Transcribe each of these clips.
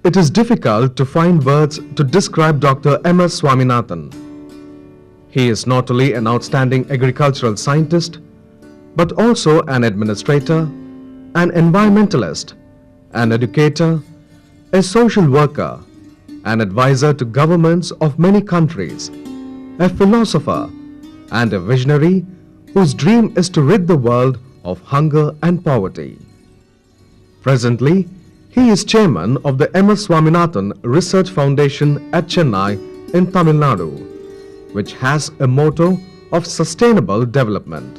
It is difficult to find words to describe Dr. M.S. Swaminathan. He is not only an outstanding agricultural scientist, but also an administrator, an environmentalist, an educator, a social worker, an advisor to governments of many countries, a philosopher, and a visionary whose dream is to rid the world of hunger and poverty. Presently, he is chairman of the M.S. Swaminathan Research Foundation at Chennai in Tamil Nadu, which has a motto of sustainable development.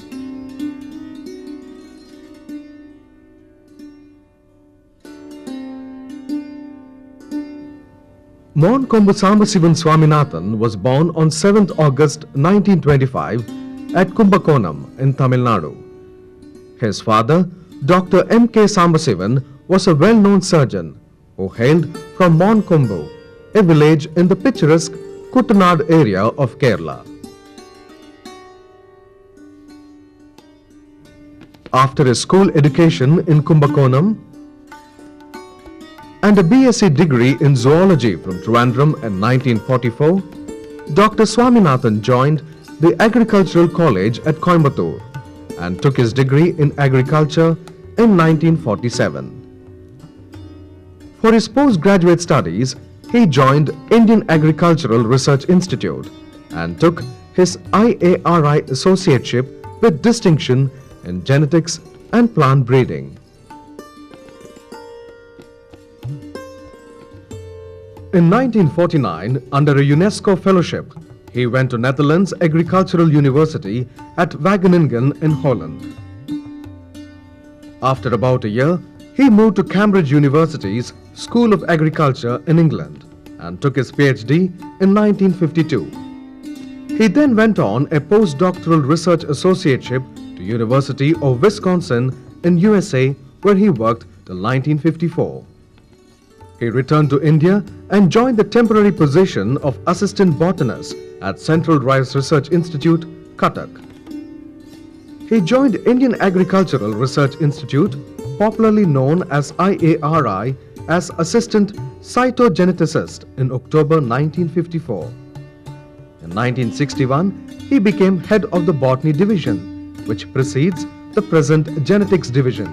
Monkombu Sambasivan Swaminathan was born on 7th August 1925 at Kumbakonam in Tamil Nadu. His father, Dr. M.K. Sambasivan, was a well-known surgeon who hailed from Monkombu, a village in the picturesque Kuttanad area of Kerala. After his school education in Kumbakonam and a BSc degree in zoology from Trivandrum in 1944, Dr. Swaminathan joined the Agricultural College at Coimbatore and took his degree in agriculture in 1947. For his postgraduate studies, he joined Indian Agricultural Research Institute and took his IARI associateship with distinction in genetics and plant breeding. In 1949, under a UNESCO fellowship, he went to Netherlands Agricultural University at Wageningen in Holland. After about a year, he moved to Cambridge University's School of Agriculture in England and took his PhD in 1952. He then went on a postdoctoral research associateship to University of Wisconsin in USA, where he worked till 1954. He returned to India and joined the temporary position of Assistant Botanist at Central Rice Research Institute, Cuttack. He joined Indian Agricultural Research Institute, popularly known as IARI, as Assistant Cytogeneticist in October 1954. In 1961, he became head of the Botany Division, which precedes the present Genetics Division.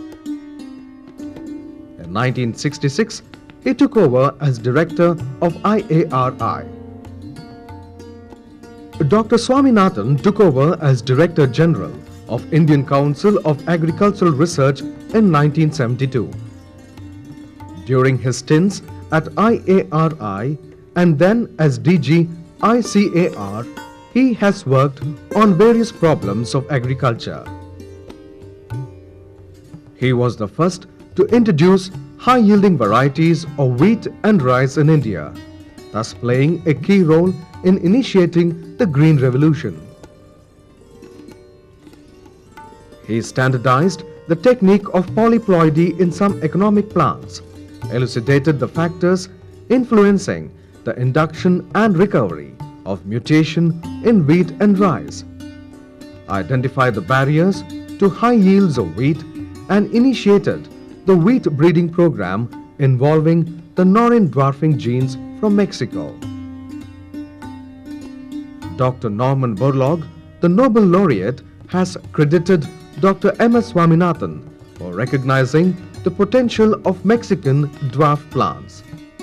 In 1966, he took over as director of IARI. Dr. Swaminathan took over as Director General of Indian Council of Agricultural Research in 1972. During his stints at IARI and then as DG ICAR, he has worked on various problems of agriculture. He was the first to introduce high-yielding varieties of wheat and rice in India, thus playing a key role in initiating the Green Revolution. He standardized the technique of polyploidy in some economic plants, elucidated the factors influencing the induction and recovery of mutation in wheat and rice, identified the barriers to high yields of wheat, and initiated the wheat breeding program involving the Norin dwarfing genes from Mexico. Dr. Norman Borlaug, the Nobel laureate, has credited Dr. M.S. Swaminathan for recognizing the potential of Mexican dwarf plants.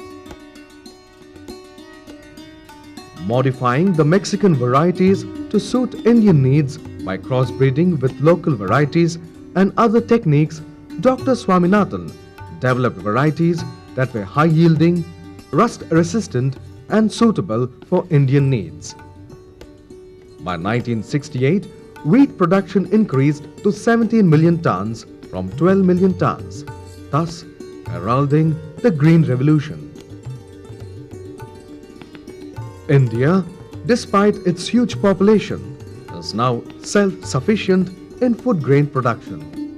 Modifying the Mexican varieties to suit Indian needs by crossbreeding with local varieties and other techniques, Dr. Swaminathan developed varieties that were high-yielding, rust-resistant and suitable for Indian needs. By 1968, wheat production increased to 17 million tons from 12 million tons, thus heralding the Green Revolution. India, despite its huge population, is now self-sufficient in food grain production.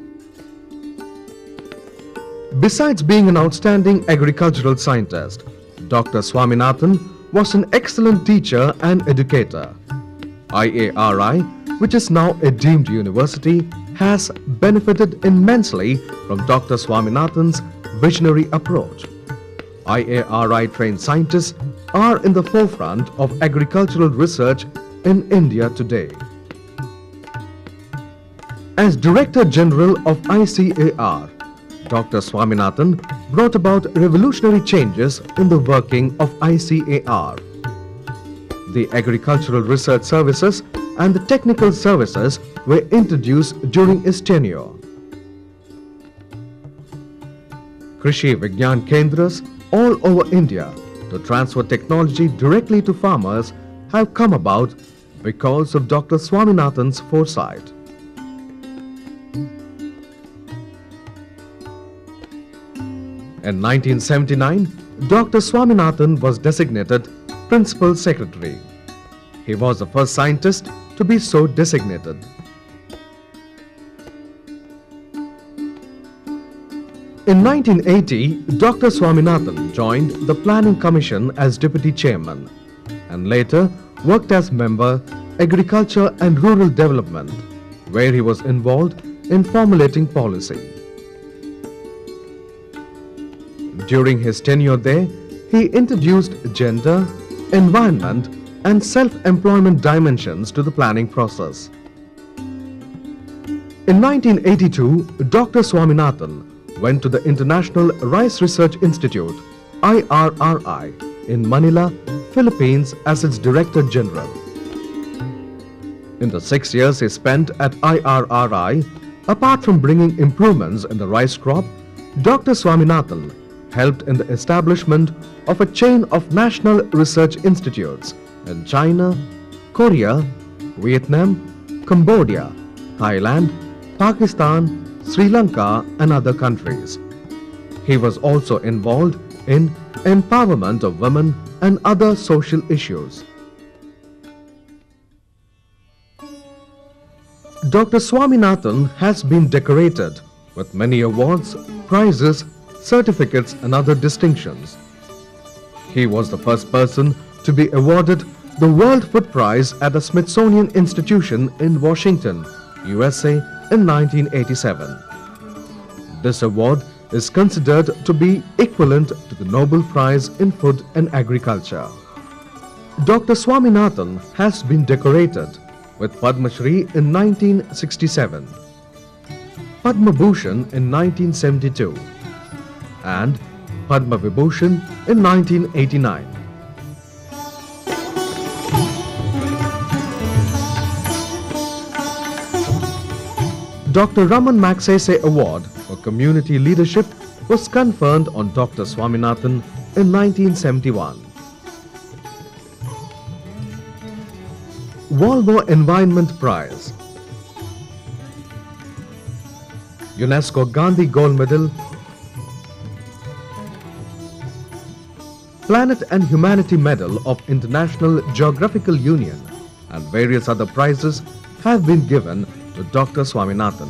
Besides being an outstanding agricultural scientist, Dr. Swaminathan was an excellent teacher and educator. IARI, which is now a deemed university, has benefited immensely from Dr. Swaminathan's visionary approach. IARI trained scientists are in the forefront of agricultural research in India today. As Director General of ICAR, Dr. Swaminathan brought about revolutionary changes in the working of ICAR. The agricultural research services and the technical services were introduced during his tenure. Krishi Vigyan Kendras all over India to transfer technology directly to farmers have come about because of Dr. Swaminathan's foresight. In 1979, Dr. Swaminathan was designated Principal Secretary. He was the first scientist to be so designated. In 1980, Dr. Swaminathan joined the Planning Commission as Deputy Chairman and later worked as Member, Agriculture and Rural Development, where he was involved in formulating policy. During his tenure there, he introduced gender, environment and self-employment dimensions to the planning process. In 1982, Dr. Swaminathan went to the International Rice Research Institute, IRRI, in Manila, Philippines as its Director General. In the 6 years he spent at IRRI, apart from bringing improvements in the rice crop, Dr. Swaminathan helped in the establishment of a chain of national research institutes in China, Korea, Vietnam, Cambodia, Thailand, Pakistan, Sri Lanka and other countries. He was also involved in empowerment of women and other social issues. Dr. Swaminathan has been decorated with many awards, prizes, certificates and other distinctions. He was the first person to be awarded the World Food Prize at the Smithsonian Institution in Washington, USA in 1987. This award is considered to be equivalent to the Nobel Prize in Food and Agriculture. Dr. Swaminathan has been decorated with Padma Shri in 1967, Padma Bhushan in 1972 and Padma Vibhushan in 1989. Dr. Raman Magsaysay Award for Community Leadership was conferred on Dr. Swaminathan in 1971. Volvo Environment Prize, UNESCO Gandhi Gold Medal, Planet and Humanity Medal of International Geographical Union and various other prizes have been given to Dr. Swaminathan.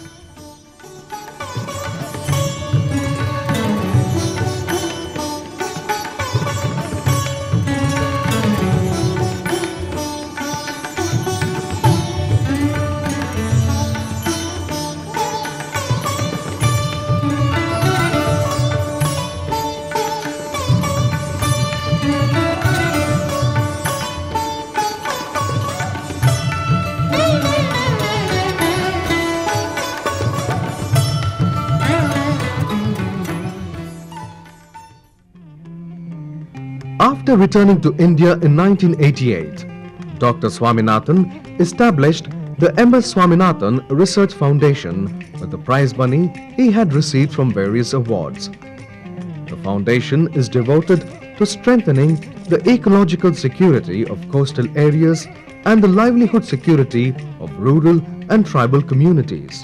After returning to India in 1988, Dr. Swaminathan established the M.S. Swaminathan Research Foundation with the prize money he had received from various awards. The foundation is devoted to strengthening the ecological security of coastal areas and the livelihood security of rural and tribal communities.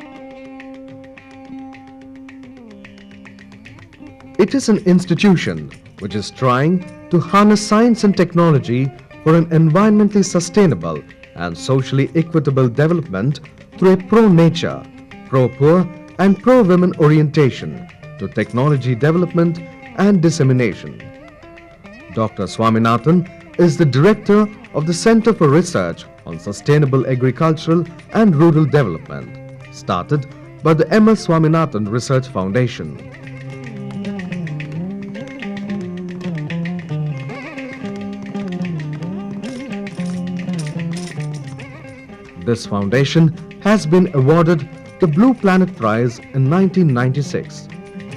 It is an institution which is trying to harness science and technology for an environmentally sustainable and socially equitable development through a pro-nature, pro-poor and pro-women orientation to technology development and dissemination. Dr. Swaminathan is the director of the Center for Research on Sustainable Agricultural and Rural Development, started by the M.S. Swaminathan Research Foundation. This foundation has been awarded the Blue Planet Prize in 1996.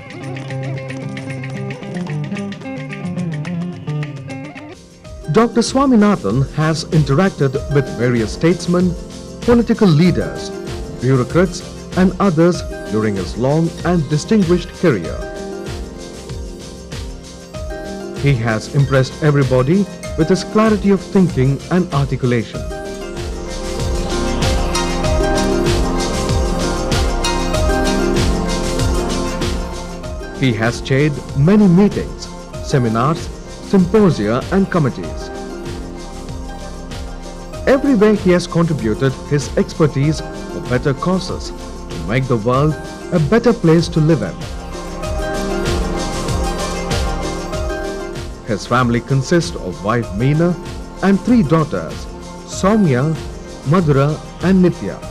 Dr. Swaminathan has interacted with various statesmen, political leaders, bureaucrats and others during his long and distinguished career. He has impressed everybody with his clarity of thinking and articulation. He has chaired many meetings, seminars, symposia and committees. Everywhere he has contributed his expertise for better causes to make the world a better place to live in. His family consists of wife Meena and 3 daughters, Soumya, Madhura and Nitya.